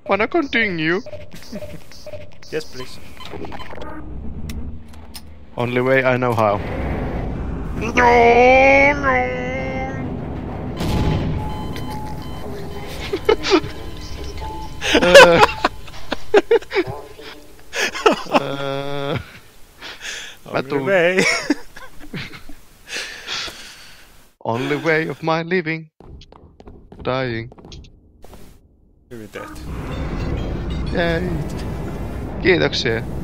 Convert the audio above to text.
Wanna continue? Yes, please. Only way I know how. No, Only way. Only way of my living. Dying. Hyvin tehty. Jei. Kiitoksia.